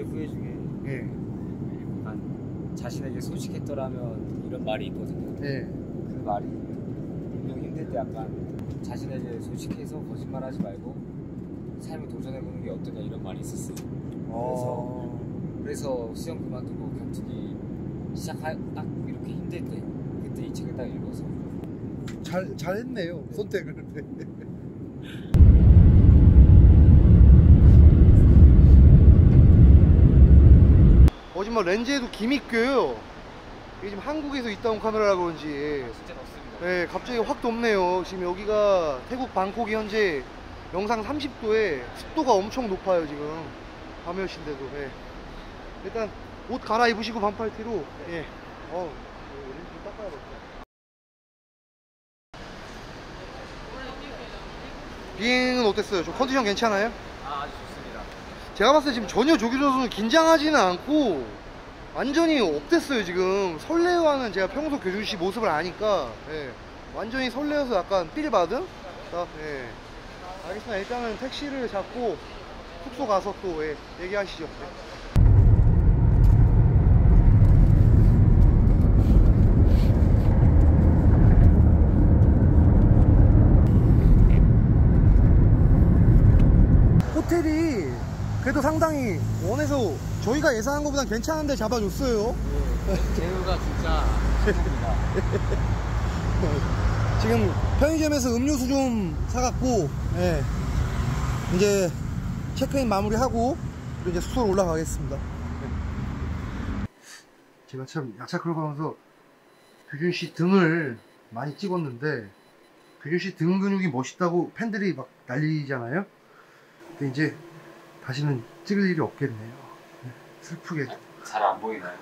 번째 후회 중에 예. 약간 자신에게 솔직했더라면 이런 말이 있거든요. 예. 그 말이 운동 힘들 때 약간 자신에게 솔직해서 거짓말하지 말고 삶을 도전해보는 게 어떠냐 이런 말이 있었어요. 그래서 수영 그만두고 격투기 딱 이렇게 힘들 때 그때 이 책을 딱 읽어서 잘했네요 선택을. 뭐 렌즈에도 김이 껴요. 이게 지금 한국에서 있다 온 카메라라 그런지 진짜 덥습니다. 네, 갑자기 확 덥네요. 지금 여기가 태국 방콕이 현재 영상 30도에 습도가 엄청 높아요. 지금 밤 10시인데도. 네. 일단 옷 갈아입으시고 반팔티로. 예. 렌즈 좀 닦아야겠다. 비행은 어땠어요? 좀 컨디션 괜찮아요? 아주 좋습니다. 제가 봤을 때 지금 전혀 조규선 선수 긴장하지는 않고 완전히 업됐어요. 지금 설레어하는, 제가 평소 교준씨 모습을 아니까 완전히 설레어서 약간 삘 받은? 알겠습니다. 일단은 택시를 잡고 숙소 가서 또 얘기하시죠. 호텔이 그래도 상당히 원해서 저희가 예상한 것보다 괜찮은데 잡아줬어요. 제우가 진짜 최고입니다. 지금 편의점에서 음료수 좀 사갖고 이제 체크인 마무리하고 이제 숙소로 올라가겠습니다. 제가 참 야차크로 가면서 규준씨 등을 많이 찍었는데 규준씨 등 근육이 멋있다고 팬들이 막 난리잖아요. 근데 이제 다시는 찍을 일이 없겠네요. 슬프게도. 잘 안 보이나요?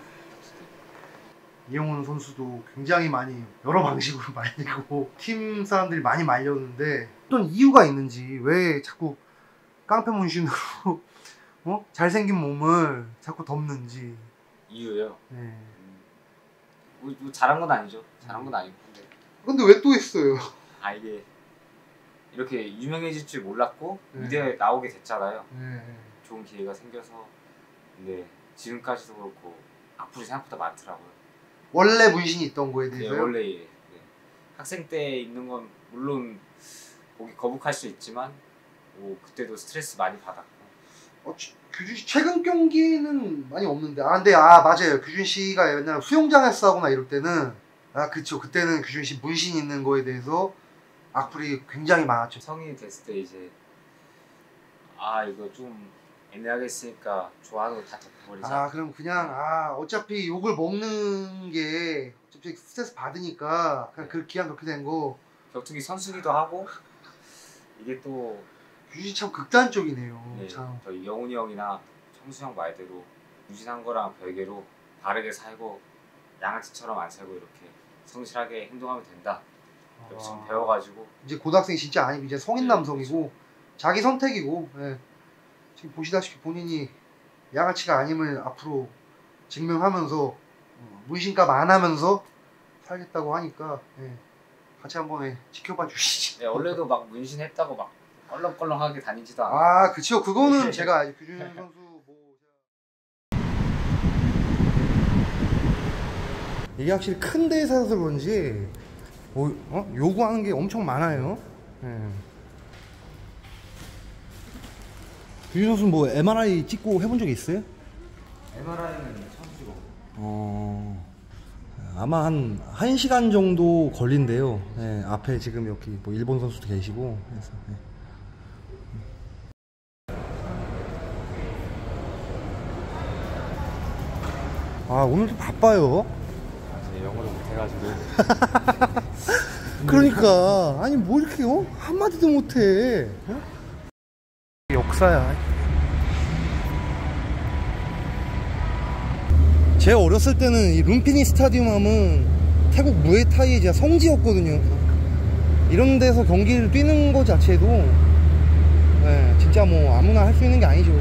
이영훈 선수도 굉장히 많이 여러 방식으로 말리고 팀 사람들이 많이 말렸는데 어떤 이유가 있는지 왜 자꾸 깡패 문신으로 잘생긴 몸을 자꾸 덮는지. 이유요? 네. 뭐 잘한 건 아니죠. 잘한 건 아니고. 근데 왜 또 했어요? 이게 이렇게 유명해질 줄 몰랐고 무대에 나오게 됐잖아요. 좋은 기회가 생겨서. 근데 지금까지도 그렇고 악플이 생각보다 많더라고요. 원래 문신이 있던 거에 대해서요? 네, 원래 학생 때 있는 건 물론 보기 거북할 수 있지만 그때도 스트레스 많이 받았고. 규준씨 최근 경기는 많이 없는데 근데 맞아요. 규준씨가 옛날에 수영장에서 하거나 이럴 때는 그쵸, 그때는 규준씨 문신 있는 거에 대해서 악플이 굉장히 많았죠. 성인이 됐을 때 이제 이거 좀 애매하게 했으니까 좋아하는 거 다 덮어버리자. 그럼 그냥 어차피 욕을 먹는 게 어차피 스트레스 받으니까 그냥 그냥 그렇게 된 거. 격투기 선수기도 하고 이게 또 규준씨 참 극단적이네요. 네, 참. 저희 영훈이 형이나 청수 형 말대로 유진한 거랑 별개로 바르게 살고 양아치처럼 안 살고 이렇게 성실하게 행동하면 된다. 이렇게 좀 배워가지고. 이제 고등학생이 진짜 아니고 이제 성인 남성이고 그렇죠. 자기 선택이고. 지금 보시다시피 본인이 양아치가 아님을 앞으로 증명하면서 문신값 안 하면서 살겠다고 하니까 같이 한번 지켜봐 주시지. 네, 원래도 막 문신했다고 막 껄렁껄렁하게 다니지도 않아. 그쵸. 그거는 제가 아직 규준 선수 이게 확실히 큰 데에 살아서 그런지 요구하는 게 엄청 많아요. 규준 선수 뭐 MRI 찍고 해본 적 있어요? MRI는 처음 찍어. 아마 한 1시간 정도 걸린대요. 앞에 지금 여기 뭐 일본 선수도 계시고 그래서. 오늘도 바빠요. 제 영어를 못해가지고. 그러니까 아니 뭐 이렇게 한마디도 못해. 역사야. 제 어렸을 때는 이 룸피니 스타디움 하면 태국 무에타이의 진짜 성지였거든요. 이런 데서 경기를 뛰는 거 자체도 진짜 뭐 아무나 할 수 있는 게 아니죠.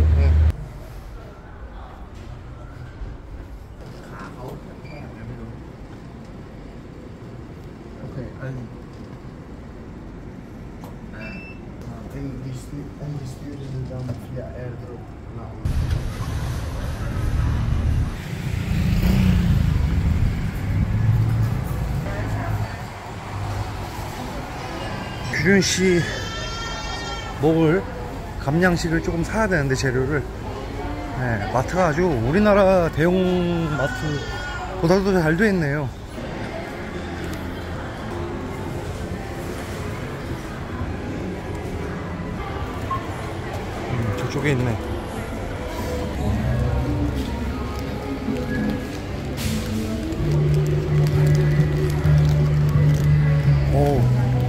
규준 씨 먹을 감량식을 조금 사야 되는데 재료를 네, 마트가 아주 우리나라 대형 마트보다도 잘 돼 있네요. 저쪽에 있네. 오.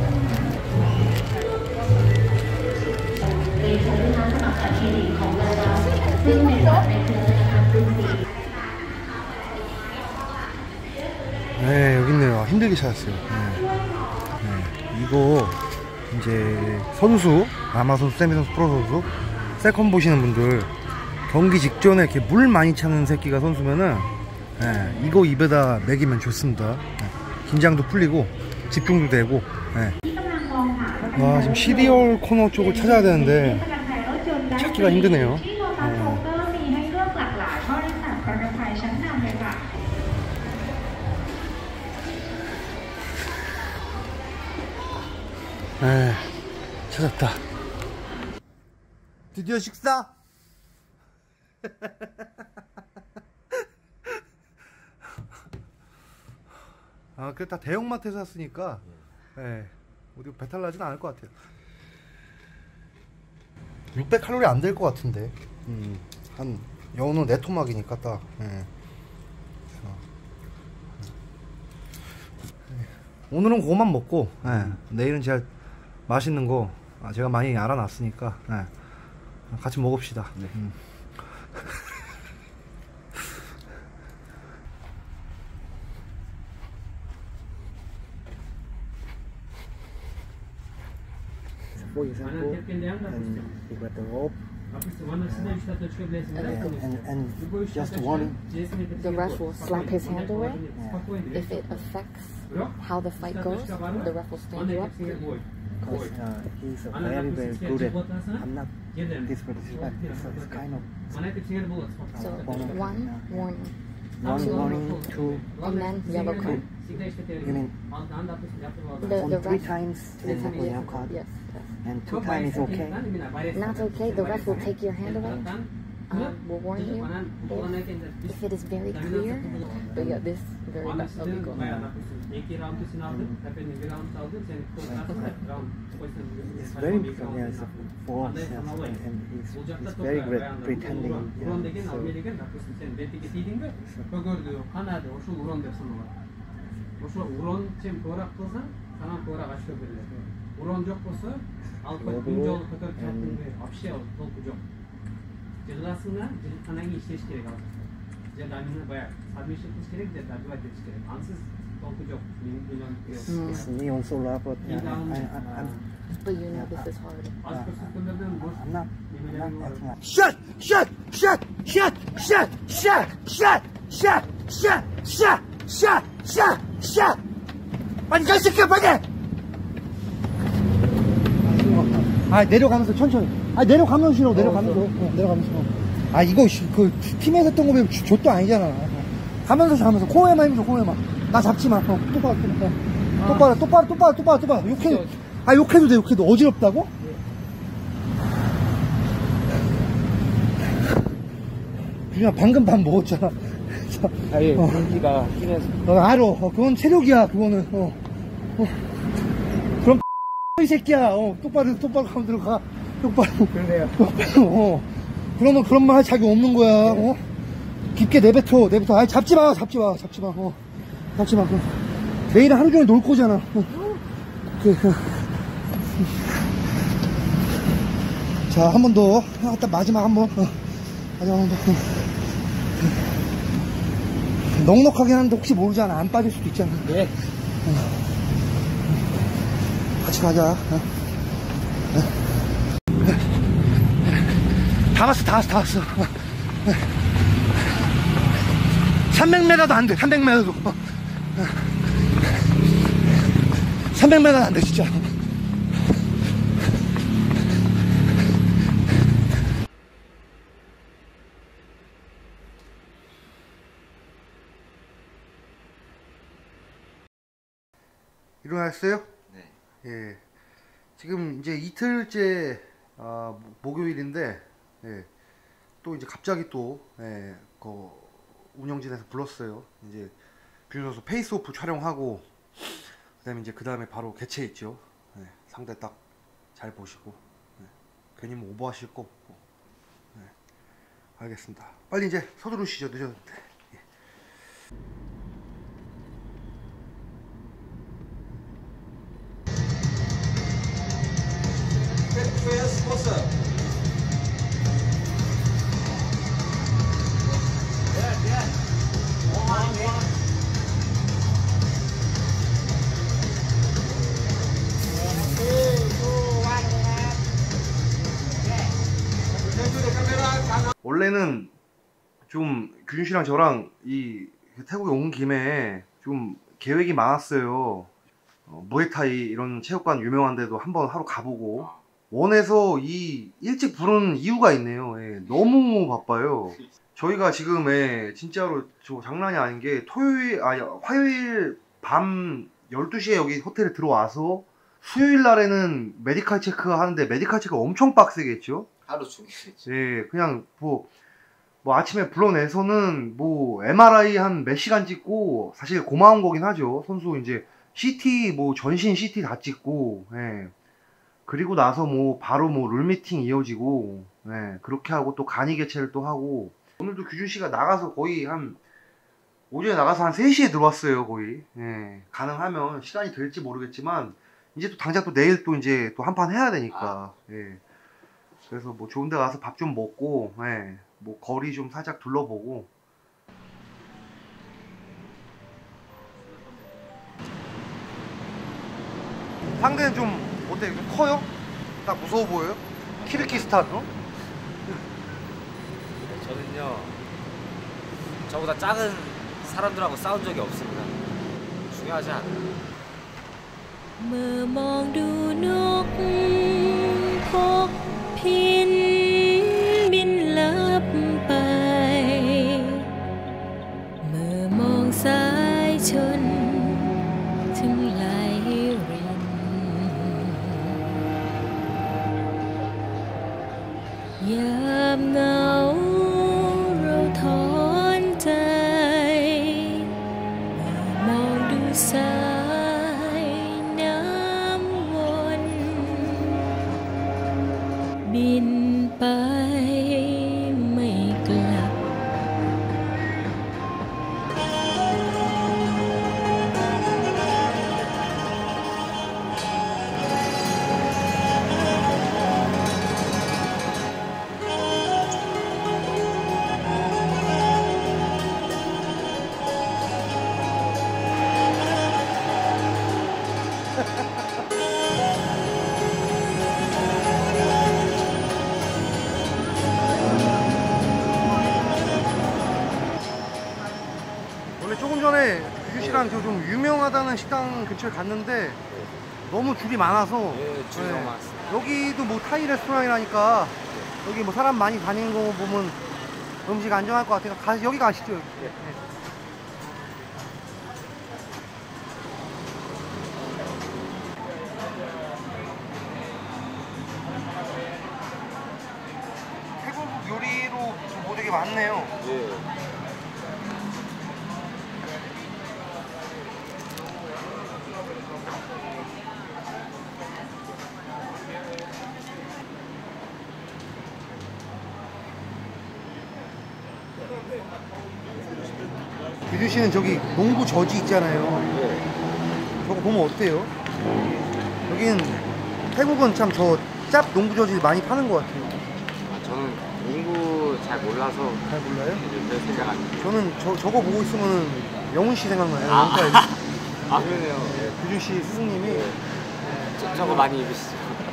네, 여기 있네요. 힘들게 찾았어요. 네. 이거 이제 선수, 아마 선수, 세미 선수, 프로 선수, 세컨 보시는 분들 경기 직전에 이렇게 물 많이 차는 새끼가 선수면은 네, 이거 입에다 먹이면 좋습니다. 네. 긴장도 풀리고 집중도 되고. 네. 와, 지금 시리얼 코너 쪽을 찾아야 되는데 찾기가 힘드네요. 네, 찾았다. 드디어 식사? 아, 그래 다 대형마트에서 샀으니까 네, 어디 배탈 나진 않을 것 같아요. 600칼로리 안 될 것 같은데 한 연어 4토막이니까 딱 네. 오늘은 그거만 먹고 내일은 제가 맛있는 거 제가 많이 알아놨으니까 같이 먹읍시다. 네. For example, and you got the rope, and just warning. The ref will slap his hand away. If it affects how the fight goes, the ref will stand you up. Because he's a very, very good at. I'm not disrespect. It's kind of So one warning, one warning, two, and then yellow card. you mean The only three ref, times is a yellow card, yes, and 2 times is okay. not okay. The ref will take your hand away. Will warn you if it is very clear. But yeah, this very illegal. It's very it's a force, yes, and he's very great pretending. Uron yok olsa alkol birinci olup kadar kendinde apşe olup dokucuk. Cılgasına cılkanayı işleş gerek arkadaşlar. Cedamını bayağı submission kız gerek de darbe ediş gerek. Ansız dokucuk. It's me also love, but But you know this is hard. I'm not acting like. 샷! 샷! 샷! 샷! 샷! 샷! 샷! 샷! 샷! 샷! 샷! 샷! 샷! 빨리 가, 이 새끼야, 빨리! 아, 내려가면서 천천히. 아, 내려가면서 쉬라고, 내려가면서. 내려가면서. 아, 이거, 팀에서 했던 거 보면 좆도 아니잖아. 가면서. 코에만 힘줘, 코에만. 나 잡지 마. 똑바로. 욕해도 돼, 욕해도. 어지럽다고? 그냥 방금 밥 먹었잖아. 아예 공기가 힘에서 알아. 그건 체력이야, 그거는. 그럼 이 새끼야. 똑바로 가면 들어가. 똑바로. 그러네요. 그러면 그런 말 할 자격 없는 거야. 깊게 내뱉어. 아니, 잡지 마. 잡지 마. 내일은 하루 종일 놀 거잖아. 자, 한 번 더. 딱 마지막 한 번. 마지막 한 번 더. 넉넉하게 하는데 혹시 모르잖아. 안 빠질 수도 있잖아. 네. 같이 가자. 다 왔어. 300m도 안 돼. 300m도. 300m는 안 돼, 진짜. 일어났어요? 네. 예. 지금 이제 이틀째 목요일인데 예, 또 이제 갑자기 또 예, 그 운영진에서 불렀어요. 이제 규준 선수 페이스오프 촬영하고 그 다음에 바로 개최했죠. 예, 상대 딱 잘 보시고 예, 괜히 뭐 오버하실 거 없고 예, 알겠습니다. 빨리 이제 서두르시죠. 늦었는데. 예. 원래는 좀 규준 씨랑 저랑 이 태국에 온 김에 좀 계획이 많았어요. 무에타이 이런 체육관 유명한데도 한번 하러 가보고 원에서 이 일찍 부르는 이유가 있네요. 예, 너무 바빠요. 저희가 지금 진짜로 저 장난이 아닌 게 화요일 밤 12시에 여기 호텔에 들어와서 수요일 날에는 메디칼 체크 하는데 메디칼 체크 엄청 빡세겠죠? 하루 종일 했죠. 예, 그냥 뭐 아침에 불러내서는 뭐 MRI 한 몇 시간 찍고 사실 고마운 거긴 하죠. 선수 이제 CT 뭐 전신 CT 다 찍고 예. 그리고 나서 뭐 바로 뭐 룰미팅 이어지고 예. 그렇게 하고 또 간이 개최를 또 하고 오늘도 규준 씨가 나가서 거의 한 오전에 나가서 한 3시에 들어왔어요. 거의 예. 가능하면 시간이 될지 모르겠지만 이제 또 당장 또 내일 또 이제 또 한 판 해야 되니까 예. 그래서 뭐 좋은 데 가서 밥 좀 먹고 예. 뭐 거리 좀 살짝 둘러보고 상대는 좀 어때? 좀 커요? 딱 무서워 보여요? 키르기스탄 어? 저는요 저보다 작은 사람들하고 싸운 적이 없습니다. 중요하지 않아요. เมื่อมองดูนกพกพินบินลับไปเมื่อมองสายชนถึงไหลรินยามเหงาเราถอนใจเมื่อมองดูสายน้ำวนบินไปไม่กลับ 원래 조금 전에 규준 씨랑 저 좀 유명하다는 식당 근처에 갔는데 너무 줄이 많아서 예, 줄이 너무 많습니다. 여기도 뭐 타이 레스토랑이라니까 여기 뭐 사람 많이 다니는 거 보면 음식 안정할 것 같아요. 여기 가시죠. 여기. 네. 태국 요리로 뭐 되게 많네요. 예. 규준 씨는 저기 농구 저지 있잖아요. 예. 저거 보면 어때요? 여기는 태국은 참 저 짭 농구 저지 많이 파는 것 같아요. 저는 농구 잘 몰라서 잘 몰라요? 별 생각 안 해요. 저는 저거 보고 있으면 영훈 씨 생각나요. 아. 영과에서. 아 그러네요. 규준 씨 스승님이 저거 많이 입으시죠.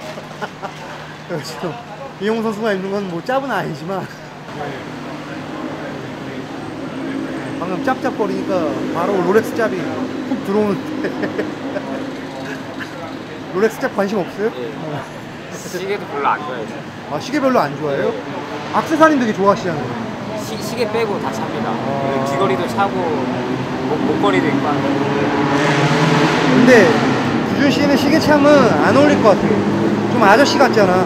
지금 이영훈 선수가 입는 건 뭐 짭은 아니지만 방금 짭짭거리니까 바로 롤렉스 짭이 훅 들어오는데 롤렉스 짭 관심 없어요? 예. 시계도 별로 안 좋아해요. 아 시계 별로 안 좋아해요? 액세서리 되게 좋아하시잖아요. 시계 빼고 다 찹니다. 그리고 귀걸이도 차고 목걸이도 있고 하는데 근데 규준 씨는 시계 참은 안 어울릴 것 같아요. 좀 아저씨 같잖아.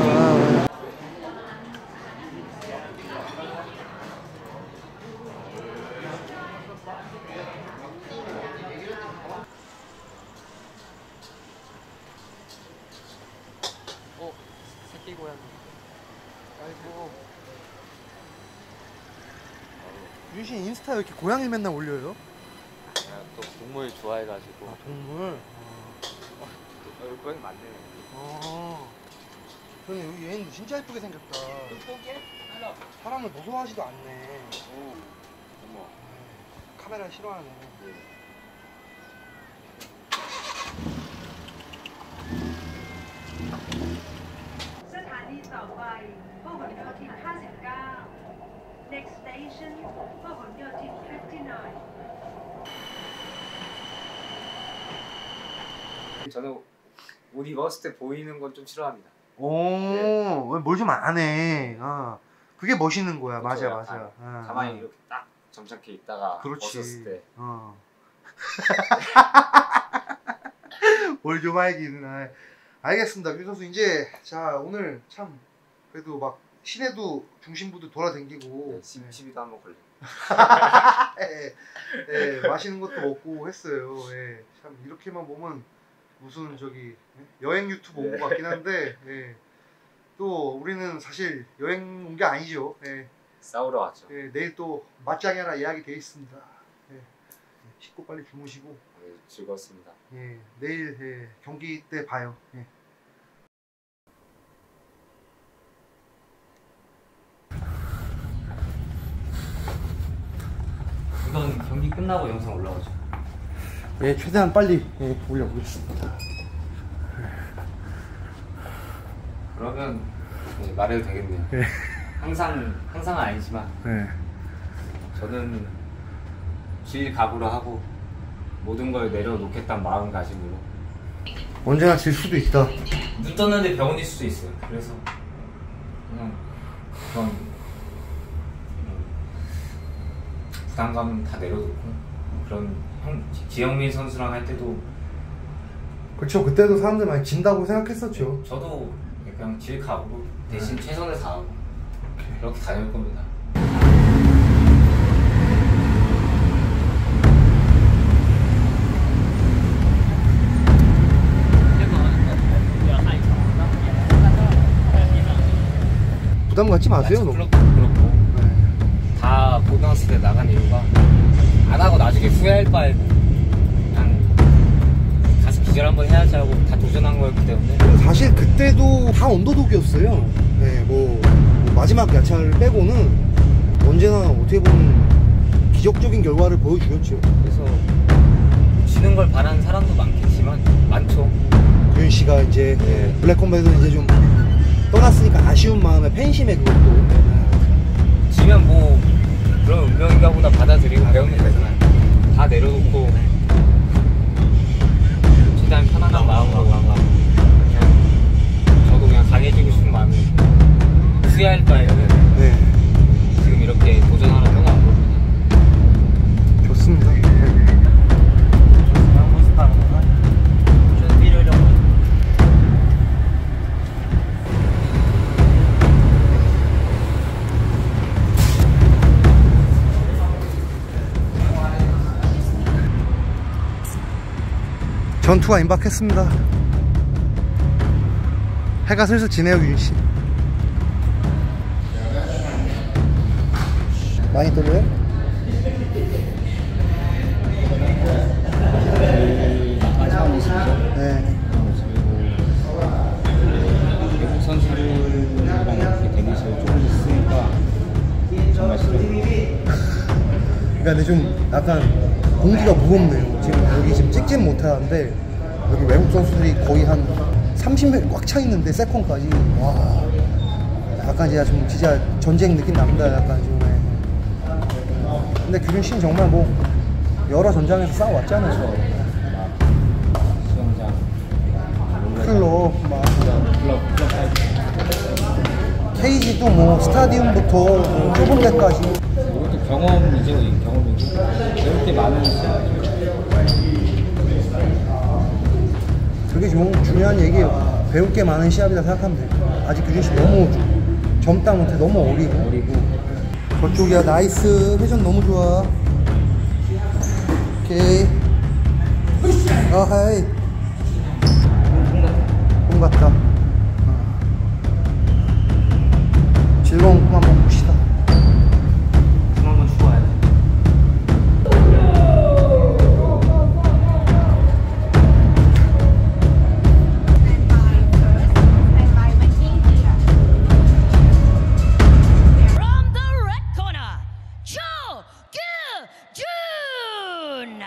새끼 고양이. 아이고. 윤신 인스타 왜 이렇게 고양이 맨날 올려요? 또 동물 좋아해가지고. 아, 동물? 여기 고양이 많네. 그러네, 여기 얘는 진짜 예쁘게 생겼다. 사람을 무서워하지도 않네. 어머. 카메라 싫어하네. Next station, พหลโยธิน 59. 저는 옷 입었을 때 보이는 건 좀 싫어합니다. 오, 뭘 좀 안 해. 그게 멋있는 거야. 그쵸, 맞아. 약간 가만히 이렇게 딱 점잖게 있다가 그렇지. 벗었을 때. 뭘 좀 알기는. 알겠습니다. 윤 선수 이제 자 오늘 참 그래도 막 시내도 중심부도 돌아다니고 시비도 한번 걸려. 맛있는 것도 먹고 했어요. 참 이렇게만 보면 무슨 저기 여행 유튜브 온 것 같긴 한데 또 우리는 사실 여행 온 게 아니죠. 싸우러 왔죠. 내일 또 맞짱이 하나 예약이 돼 있습니다. 씻고 빨리 주무시고 즐거웠습니다. 내일 경기 때 봐요. 이건 경기 끝나고 영상 올라오죠. 최대한 빨리 올려보겠습니다. 그러면 말해도 되겠네요. 항상은 아니지만 저는 질 각오로 하고 모든 걸 내려놓겠다는 마음가짐으로 언제나 질 수도 있다. 눈 떴는데 병원일 수도 있어요. 그래서 그냥 그런 부담감 다 내려놓고 그런 지영민 선수랑 할 때도 그렇죠. 그때도 사람들 많이 진다고 생각했었죠. 저도 그냥 질 각오로 대신 최선을 다하고 그렇게 다닐 겁니다. 부담 갖지 마세요. 그렇고 다 고등학생 때 나간 이유가 안 하고 나중에 후회할 바에고 그냥 가서 기절 한번 해야지 하고 다 도전한 거였기 때문에 사실 그때도 다 언더독이었어요. 뭐 마지막 야차를 빼고는 언제나 어떻게 보면 기적적인 결과를 보여주셨죠. 그래서 지는 걸 바라는 사람도 많겠지만 많죠. 도윤 씨가 이제 블랙컴뱃은 이제 좀 떠났으니까 아쉬운 마음에 팬심에 그것도 지면 뭐 그런 운명인가 보다 받아들이고 배우면 되잖아요. 다 내려놓고 최대한 편안한 마음으로 그냥 저도 그냥 강해지고 싶은 마음이 후회할 바에는 지금 이렇게 도전하러 떠나온 겁니다. 좋습니다. 전투가 임박했습니다. 해가 슬슬 지네요, 윤씨. 많이 떨려요? 네. 외국 선수들이랑 이렇게 대기실 조금 있으니까 정말 싫어요. 그러니까 근데 좀 약간 공기가 무겁네요. 지금 여기 지금 찍진 못하는데 여기 외국 선수들이 거의 한 30명 꽉 차 있는데 세컨까지 와 약간 진짜 전쟁 느낌 납니다. 약간 좀. 근데 규준 씨는 정말 뭐 여러 전장에서 싸워왔잖아요. 수영장, 클럽 막 케이지도 뭐 스타디움부터 뭐 좁은 데까지. 이것도 경험이죠. 경험이고 배울 게 많은 시간이죠. 그게 좀 중요한 얘기예요. 배울 게 많은 시합이다 생각하면 돼. 아직 규진 씨 너무 젊다 못해 너무 어리고. 저쪽이야. 나이스. 회전 너무 좋아. 오케이. 하이. 공 같다. 즐거운 꿈 한번 봅시다. 공 한번 주고 와야 돼. From the red corner, Cho Kyu-jun.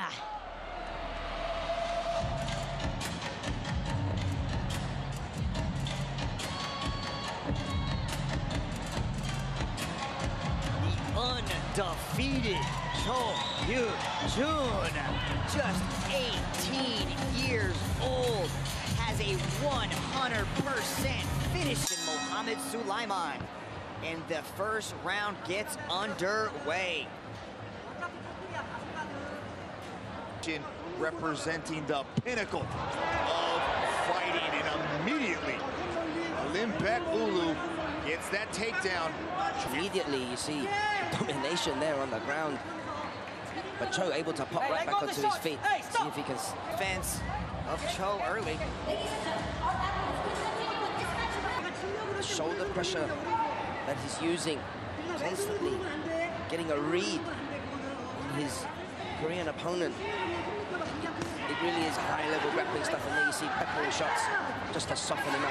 Undefeated Cho Kyu-jun, just 18 years old, has a 100% finish in Mohammed Sulaiman, and the first round gets underway. Representing the pinnacle of fighting, and immediately Olimbek Ulu gets that takedown. Immediately you see domination there on the ground, but Cho able to pop right back onto his feet. See if he can Defense of Cho early. the shoulder pressure that he's using, constantly getting a read on his Korean opponent. It really is high-level grappling stuff, and there you see peppering shots just to soften him up.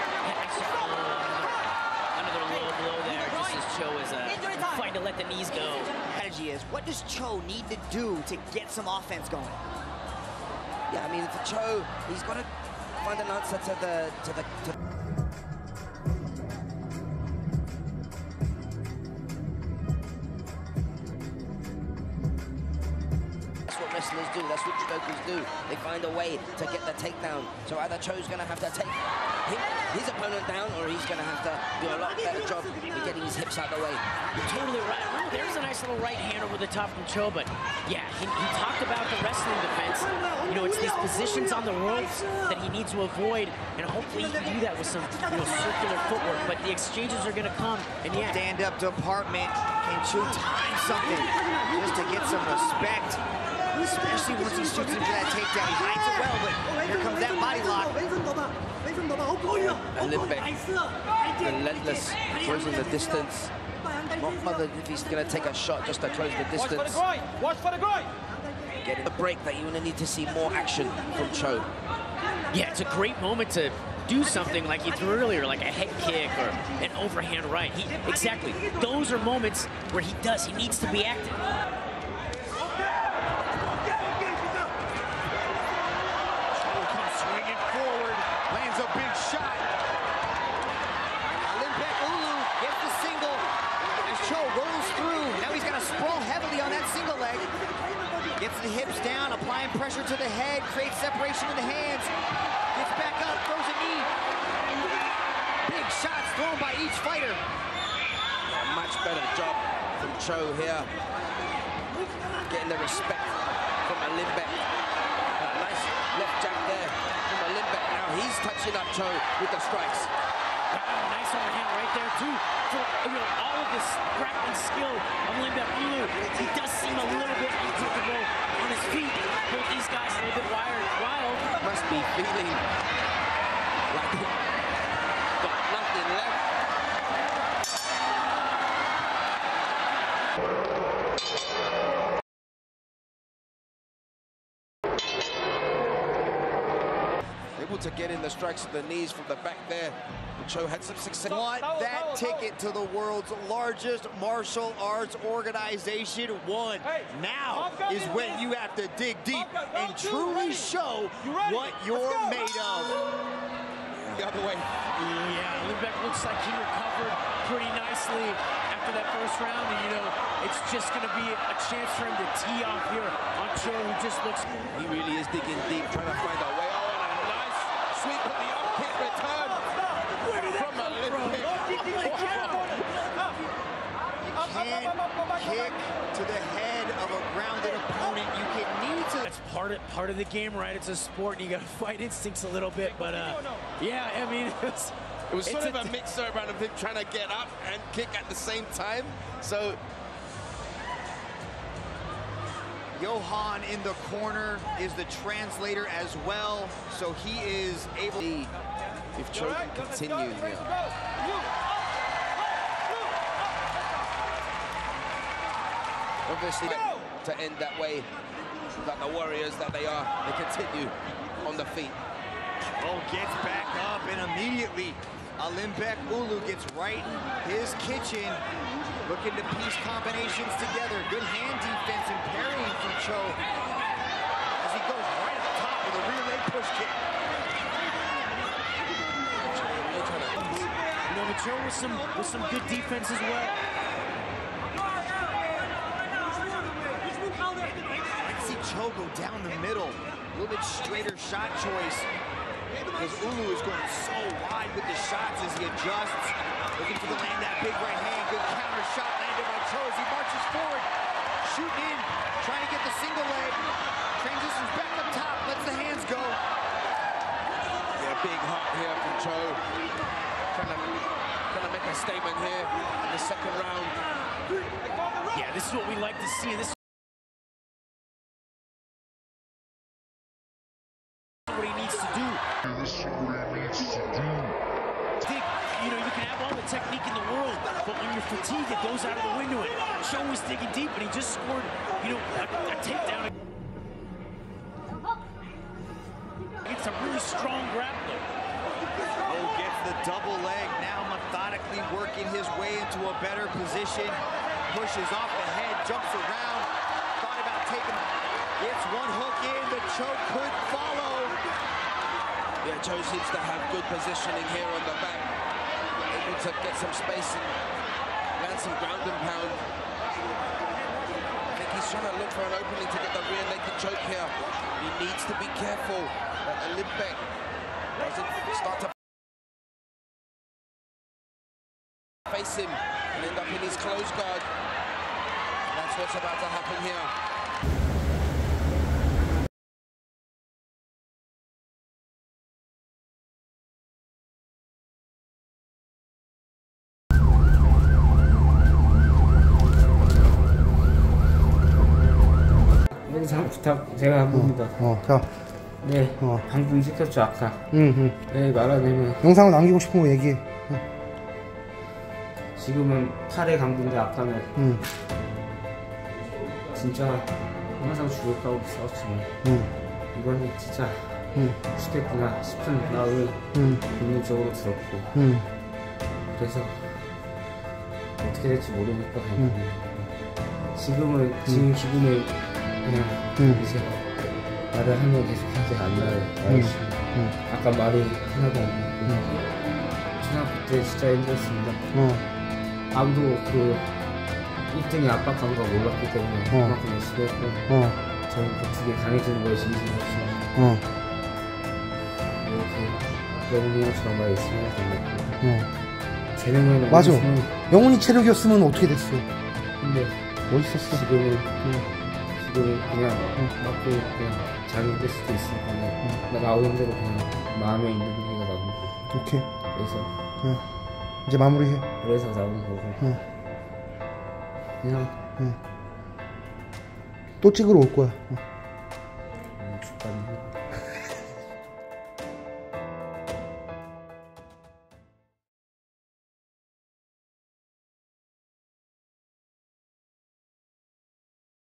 Another low blow there, just as Cho is fighting to let the knees go. Strategy is, what does Cho need to do to get some offense going? Yeah, I mean, for Cho, he's got to find an answer to the. That's what wrestlers do, that's what judokis do. They find a way to get the takedown. So either Cho's going to have to take his opponent down, or he's going to have to do a lot better job of getting his hips out of the way. You're totally right. Oh, there's a nice little right hand over the top from Cho, but yeah, he talked about the wrestling defense. You know, it's these positions on the ropes that he needs to avoid, and hopefully he can do that with some, circular footwork. But the exchanges are going to come, and yeah. Stand-up department, can Cho time something just to get some respect? Especially once he shoots into that takedown. He hides it well, but here comes that body lock. Olimbek, relentless, closing the distance. Not bothered if he's going to take a shot just to close the distance. Watch for the groin! Getting the break that you're going to need to see more action from Cho. Yeah, it's a great moment to do something like he threw earlier, like a head kick or an overhand right. Exactly. Those are moments where he needs to be active. Lands a big shot. Olimbek Ulu gets the single as Cho rolls through. Now he's got to sprawl heavily on that single leg. Gets the hips down, applying pressure to the head, creates separation in the hands. Gets back up, throws a knee. Big shots thrown by each fighter. A much better job from Cho here. Getting the respect from Olimbek. A nice left jab there from Olimbek. Now he's touching up Cho with the strikes. Nice overhand right there too. For all of this grappling skill of Olimbek Ulu, he does seem a little bit uncomfortable on his feet. Both these guys a little bit wild. Must be feeling like got nothing left. Able to get in the strikes of the knees from the back there. Cho had some success. Want that ticket to the world's largest martial arts organization won. Now is when you have to dig deep and truly show what you're made of. The other way. Yeah, Olimbek looks like he recovered pretty nicely after that first round, and it's just going to be a chance for him to tee off here on Cho, who just looks. He really is digging deep, trying to find a way. Oh, and a nice sweep of the up kick return from Olimbek. You can't kick to the head of a grounded opponent. You can need to. That's part part of the game, right? It's a sport, and you got to fight instincts a little bit. But yeah, I mean, it was sort of a mix around of him trying to get up and kick at the same time. So Johan in the corner is the translator as well, so he is able. If Cho can continue here. Obviously, to end that way, that the warriors that they are, they continue on the feet. Oh, gets back up and immediately Alimbek Ulu gets right in his kitchen, looking to piece combinations together. Good hand defense and parrying from Cho as he goes right up top with a rear leg push kick. You know, Cho with some good defense as well. Cho go down the middle, a little bit straighter shot choice because Ulu is going so wide with the shots as he adjusts, looking to land that big right hand. Good counter shot landed by Cho as he marches forward, shooting in, trying to get the single leg, transitions back up top, lets the hands go. Yeah, big hop here from Cho, trying to make a statement here in the second round. Yeah, this is what we like to see. This what he needs to do. You know, you can have all the technique in the world, but when you're fatigued, it goes out of the window. And Cho was digging deep, and he just scored, you know, a takedown. It's a really strong grappler. Oh, gets the double leg, now methodically working his way into a better position. Pushes off the head, jumps around, thought about taking. Gets one hook in, but Cho could follow. Yeah, Cho seems to have good positioning here on the back. Able to get some space and land some ground and pound. I think he's trying to look for an opening to get the rear naked choke here. He needs to be careful that Alimbek doesn't start to face him and end up in his close guard. That's what's about to happen here. 영상 부탁 제가 한 겁니다. 자. 네. 방금 시켰죠 아까. 네, 말하자면 영상을 남기고 싶은 거 얘기해. 지금은 8회 강도인데 아까는 진짜 항상 죽을까 하고 싸웠지만 이번에 진짜 죽겠구나 싶은 마음이 본능적으로 들었고 그래서 어떻게 될지 모르니까 지금 기분을 그냥 이제 말을 하면 계속 이제 안 나와요. 아까 말이 하나도 안 나고 초등학교 때 진짜 힘들었습니다. 아무도 그 1등이 압박한 거 몰랐기 때문에 그만큼 열심히 했고 저는 그 두 개 강해지는 거에 진심이 없지만 이렇게 영훈이랑 정말 열심히 해서 제 생각에는 맞아. 영훈이 체력이었으면 어떻게 됐어? 근데 멋있었어. 지금은 그냥 맞고 그냥 자기 될 수도 있으니까 나 나오는 대로 그냥 마음에 있는 얘기가 나오는 거고. 오케이. 그래서 이제 마무리해. 그래서 나오는 거고. 그냥 또 찍으러 올 거야. 축하합니다.